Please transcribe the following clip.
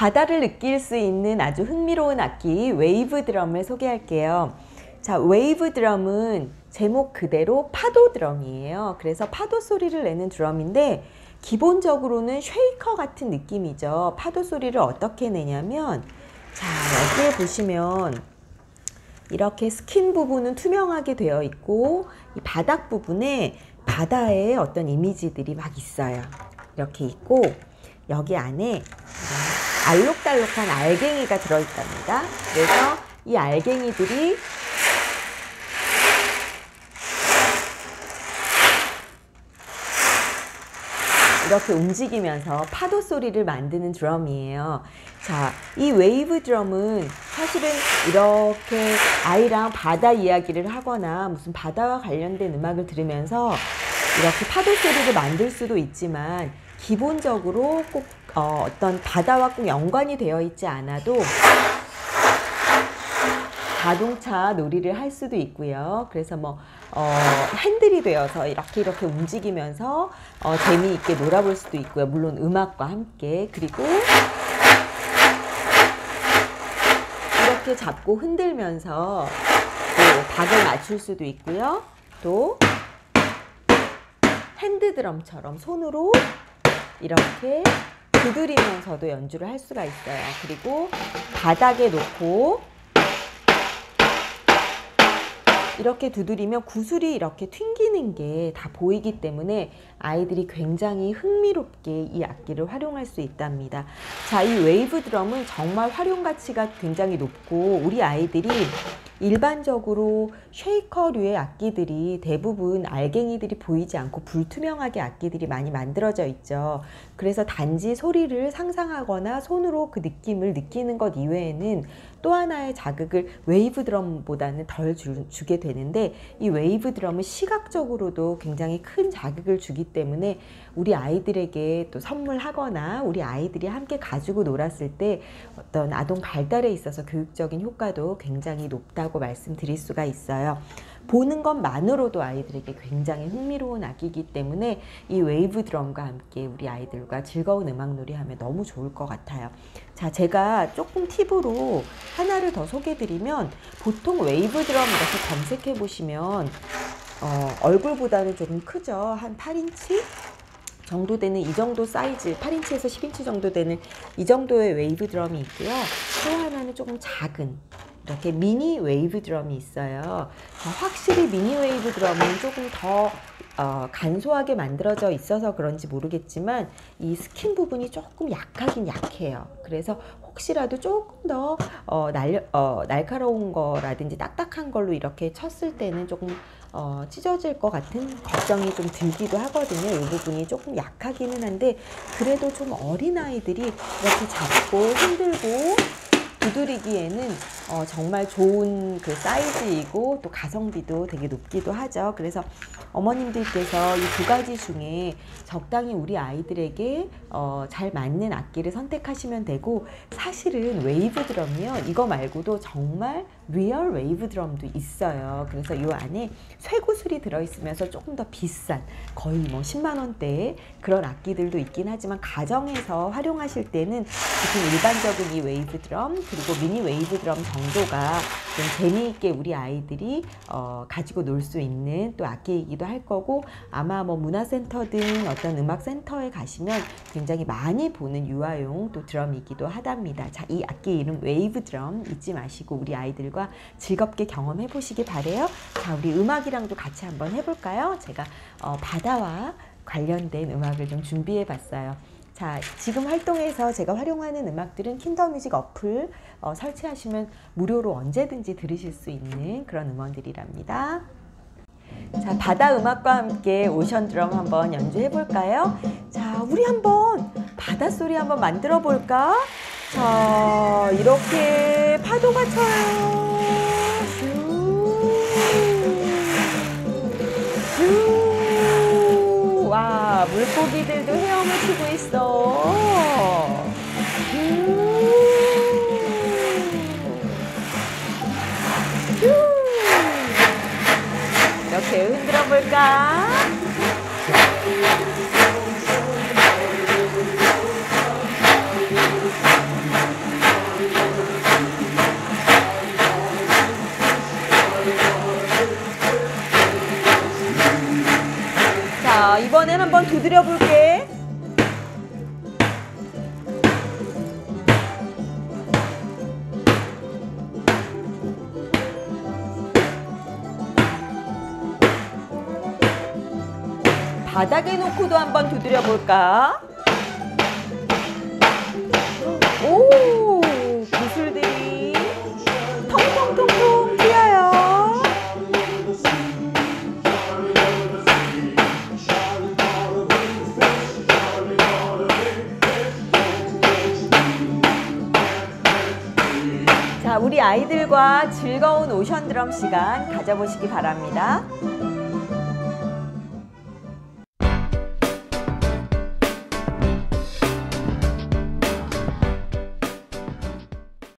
바다를 느낄 수 있는 아주 흥미로운 악기 웨이브 드럼을 소개할게요. 자, 웨이브 드럼은 제목 그대로 파도 드럼이에요. 그래서 파도 소리를 내는 드럼인데 기본적으로는 쉐이커 같은 느낌이죠. 파도 소리를 어떻게 내냐면, 자, 여기에 보시면 이렇게 스킨 부분은 투명하게 되어 있고 이 바닥 부분에 바다의 어떤 이미지들이 막 있어요. 이렇게 있고 여기 안에 알록달록한 알갱이가 들어있답니다. 그래서 이 알갱이들이 이렇게 움직이면서 파도 소리를 만드는 드럼이에요. 자, 이 웨이브 드럼은 사실은 이렇게 아이랑 바다 이야기를 하거나 무슨 바다와 관련된 음악을 들으면서 이렇게 파도 소리를 만들 수도 있지만 기본적으로 꼭 어떤 바다와 꼭 연관이 되어 있지 않아도 자동차 놀이를 할 수도 있고요. 그래서 뭐 핸들이 되어서 이렇게 움직이면서 재미있게 놀아볼 수도 있고요. 물론 음악과 함께. 그리고 이렇게 잡고 흔들면서 또 박을 맞출 수도 있고요. 또 핸드드럼처럼 손으로 이렇게 두드리면서도 연주를 할 수가 있어요. 그리고 바닥에 놓고 이렇게 두드리면 구슬이 이렇게 튕기는 게 다 보이기 때문에 아이들이 굉장히 흥미롭게 이 악기를 활용할 수 있답니다. 자, 이 웨이브 드럼은 정말 활용 가치가 굉장히 높고 우리 아이들이 일반적으로 쉐이커류의 악기들이 대부분 알갱이들이 보이지 않고 불투명하게 악기들이 많이 만들어져 있죠. 그래서 단지 소리를 상상하거나 손으로 그 느낌을 느끼는 것 이외에는 또 하나의 자극을 웨이브 드럼보다는 덜 주게 되는데, 이 웨이브 드럼은 시각적으로도 굉장히 큰 자극을 주기 때문에 우리 아이들에게 또 선물하거나 우리 아이들이 함께 가지고 놀았을 때 어떤 아동 발달에 있어서 교육적인 효과도 굉장히 높다고 말씀드릴 수가 있어요. 보는 것만으로도 아이들에게 굉장히 흥미로운 악기이기 때문에 이 웨이브 드럼과 함께 우리 아이들과 즐거운 음악놀이 하면 너무 좋을 것 같아요. 자, 제가 조금 팁으로 하나를 더 소개드리면, 보통 웨이브 드럼 이렇게 검색해 보시면 얼굴보다는 조금 크죠. 한 8인치 정도 되는 이 정도 사이즈, 8인치에서 10인치 정도 되는 이 정도의 웨이브 드럼이 있고요. 또 하나는 조금 작은 이렇게 미니 웨이브 드럼이 있어요. 확실히 미니 웨이브 드럼은 조금 더 간소하게 만들어져 있어서 그런지 모르겠지만 이 스킨 부분이 조금 약하긴 약해요. 그래서 혹시라도 조금 더 날카로운 거라든지 딱딱한 걸로 이렇게 쳤을 때는 조금 찢어질 것 같은 걱정이 좀 들기도 하거든요. 이 부분이 조금 약하기는 한데 그래도 좀 어린아이들이 이렇게 잡고 흔들고 두드리기에는 정말 좋은 그 사이즈이고 또 가성비도 되게 높기도 하죠. 그래서 어머님들께서 이 두 가지 중에 적당히 우리 아이들에게 잘 맞는 악기를 선택하시면 되고, 사실은 웨이브 드럼이요, 이거 말고도 정말 리얼 웨이브 드럼도 있어요. 그래서 이 안에 쇠구슬이 들어있으면서 조금 더 비싼, 거의 뭐 10만 원대의 그런 악기들도 있긴 하지만 가정에서 활용하실 때는 지금 일반적인 이 웨이브 드럼 그리고 미니 웨이브 드럼 정도가 좀 재미있게 우리 아이들이 가지고 놀 수 있는 또 악기이기도 할 거고, 아마 뭐 문화센터든 어떤 음악센터에 가시면 굉장히 많이 보는 유아용 또 드럼이기도 하답니다. 자, 이 악기 이름 웨이브 드럼 잊지 마시고 우리 아이들과 즐겁게 경험해 보시기 바래요. 자, 우리 음악이랑도 같이 한번 해볼까요? 제가 바다와 관련된 음악을 좀 준비해 봤어요. 자, 지금 활동에서 제가 활용하는 음악들은 킨더뮤직 어플 설치하시면 무료로 언제든지 들으실 수 있는 그런 음원들이랍니다. 자, 바다 음악과 함께 오션 드럼 한번 연주해 볼까요? 자, 우리 한번 바닷소리 한번 만들어 볼까? 자, 이렇게 파도가 쳐요. 슈. 와, 물고기들도 헤엄을 치고 있어. 이렇게 흔들어 볼까? 자, 이번엔 한번 두드려 볼게. 바닥에 놓고도 한번 두드려 볼까? 오, 구슬들이 통통통통 튀어요. 자, 우리 아이들과 즐거운 오션 드럼 시간 가져보시기 바랍니다.